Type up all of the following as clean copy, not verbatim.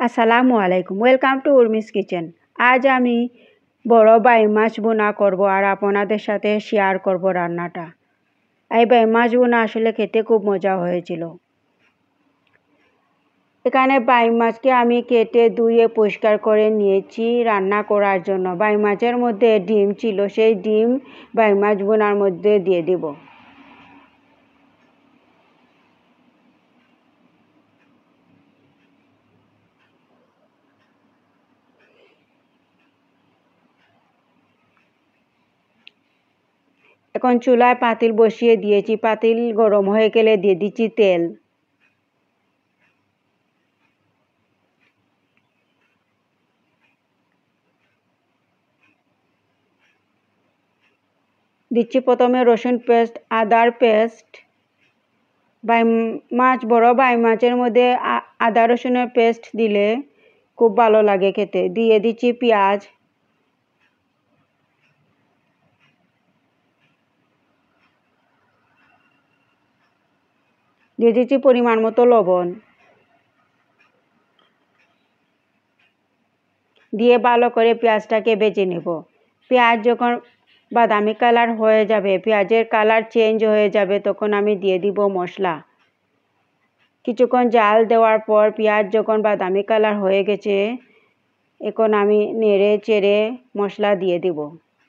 আসসালামু আলাইকুম, welcome to Urmi's kitchen. আজ আমি বড় বাই মাছ বোনা করব আর আপনাদের সাথে শেয়ার করব রান্নাটা। এই বাই মাছ বোনা আসলে খেতে খুব মজা হয়েছিল। এখানে বাই মাছকে আমি কেটে ধুয়ে পরিষ্কার করে নিয়েছি রান্না করার জন্য। বাই মাছের মধ্যে ডিম ছিল, সেই ডিম বাই মাছ বোনার মধ্যে দিয়ে দেব। এখন চুলায় পাতিল বসিয়ে দিয়েছি, পাতিল গরম হয়ে গেলে দিয়ে দিচ্ছি তেল। দিচ্ছি প্রথমে রসুন পেস্ট, আদার পেস্ট। বড় বাই মাছের মধ্যে আদা রসুনের পেস্ট দিলে খুব ভালো লাগে খেতে। দিয়ে দিচ্ছি পেঁয়াজ, দিয়ে দিচ্ছি পরিমাণ মতো লবণ, দিয়ে ভালো করে পেঁয়াজটাকে ভেজে নেব। পেঁয়াজ যখন বাদামি কালার হয়ে যাবে, পেঁয়াজের কালার চেঞ্জ হয়ে যাবে, তখন আমি দিয়ে দিব মশলা। কিছুক্ষণ জাল দেওয়ার পর পেঁয়াজ যখন বাদামি কালার হয়ে গেছে, এখন আমি নেড়ে চেড়ে মশলা দিয়ে দিব।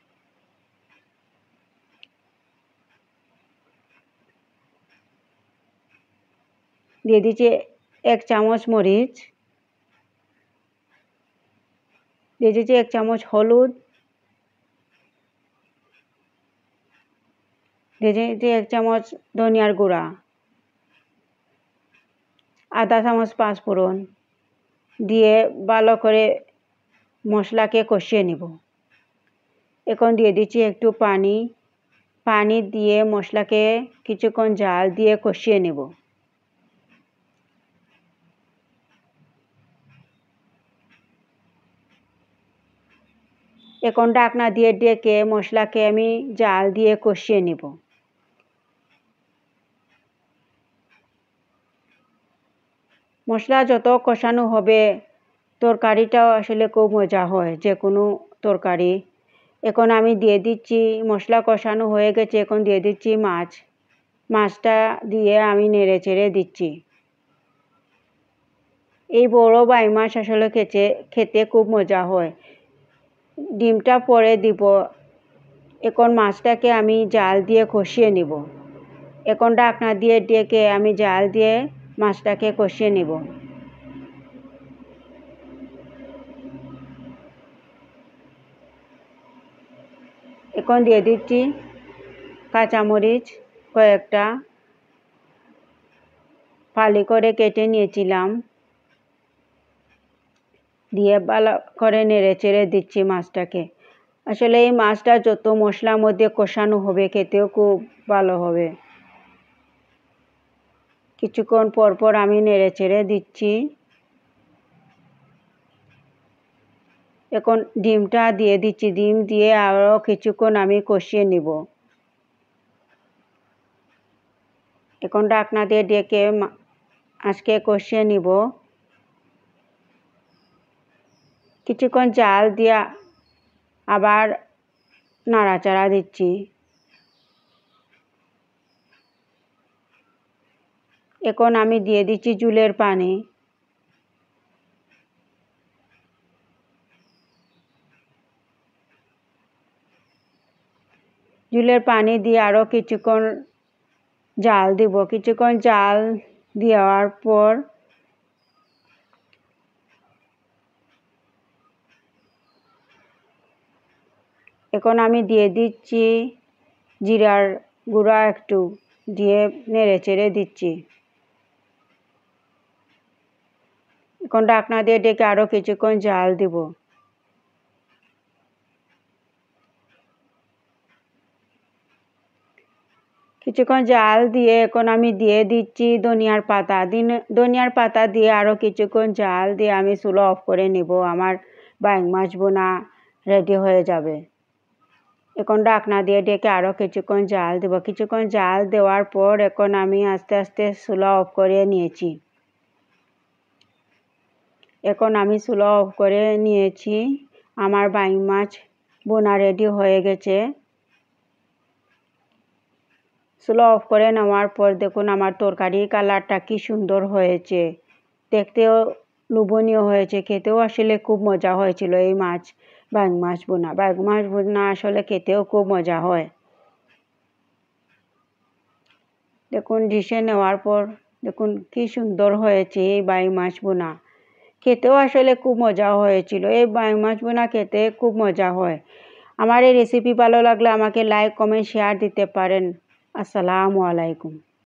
দিয়ে দিচ্ছি 1 চামচ মরিচ, দিয়ে দিচ্ছি 1 চামচ হলুদ, দিয়ে দিচ্ছি 1 চামচ ধনিয়ার গুঁড়া, আধা চামচ পাঁচফোড়ন দিয়ে ভালো করে মশলাকে কষিয়ে নেব। এখন দিয়ে দিচ্ছি একটু পানি দিয়ে মশলাকে কিছুক্ষণ জাল দিয়ে কষিয়ে নেব। এখন ঢাকনা দিয়ে ডেকে মশলাকে আমি জাল দিয়ে কষিয়ে নেব। মশলা যত কষানো হবে তরকারিটাও আসলে খুব মজা হয়, যে কোনো তরকারি। এখন আমি দিয়ে দিচ্ছি, মশলা কষানো হয়ে গেছে, এখন দিয়ে দিচ্ছি মাছটা দিয়ে আমি নেড়ে চেড়ে দিচ্ছি। এই বড় বাই মাছ আসলে খেতে খুব মজা হয়। ডিমটা পরে দিব। এখন মাছটাকে আমি জাল দিয়ে কষিয়ে নেব। এখন ঢাকনা দিয়ে ডেকে আমি জাল দিয়ে মাছটাকে কষিয়ে নেব। এখন দিয়ে দিচ্ছি কাঁচামরিচ কয়েকটা, ফালি করে কেটে নিয়েছিলাম, দিয়ে ভালো করে নেড়ে চেড়ে দিচ্ছি মাছটাকে। আসলে এই মাছটা যত মশলার মধ্যে কষানো হবে খেতেও খুব ভালো হবে। কিছুক্ষণ পর পর আমি নেড়ে চেড়ে দিচ্ছি। এখন ডিমটা দিয়ে দিচ্ছি, ডিম দিয়ে আরও কিছুক্ষণ আমি কষিয়ে নিব। এখন ঢাকনা দিয়ে ডেকে আজকে কষিয়ে নিব। কিছুক্ষণ জাল দিয়ে আবার নাড়াচাড়া দিচ্ছি। এখন আমি দিয়ে দিচ্ছি ঝোলের পানি। ঝোলের পানি দিয়ে আরও কিছুক্ষণ জাল দিব। কিছুক্ষণ জাল দেওয়ার পর এখন আমি দিয়ে দিচ্ছি জিরার গুঁড়া একটু, দিয়ে নেড়ে চেড়ে দিচ্ছি। এখন ঢাকনা দিয়ে ডেকে আরও কিছুক্ষণ জাল দিব। কিছুক্ষণ জাল দিয়ে এখন আমি দিয়ে দিচ্ছি ধনিয়ার পাতা। ধনিয়ার পাতা দিয়ে আরও কিছুক্ষণ জাল দিয়ে আমি চুলা অফ করে নিব। আমার বাই মাছ বোনা রেডি হয়ে যাবে। এখন ঢাকনা দিয়ে ডেকে আরও কিছুক্ষণ জাল দেব। কিছুক্ষণ জাল দেওয়ার পর এখন আমি আস্তে আস্তে চুলা অফ করে নিয়েছি। এখন আমি চুলা অফ করে নিয়েছি। আমার বাইং মাছ বোনা রেডি হয়ে গেছে। চুলা অফ করে নেওয়ার পর দেখুন আমার তরকারির কালারটা কি সুন্দর হয়েছে। দেখতেও লোভনীয় হয়েছে, খেতেও আসলে খুব মজা হয়েছিল এই বাইং মাছ বোনা। বাইং মাছ বোনা আসলে খেতেও খুব মজা হয়। দেখুন ডিশে নেওয়ার পর দেখুন কি সুন্দর হয়েছে এই বাইং মাছ বোনা। খেতেও আসলে খুব মজা হয়েছিল। এই বাইং মাছ বোনা খেতে খুব মজা হয়। আমার এই রেসিপি ভালো লাগলে আমাকে লাইক, কমেন্ট, শেয়ার দিতে পারেন। আসসালামু আলাইকুম।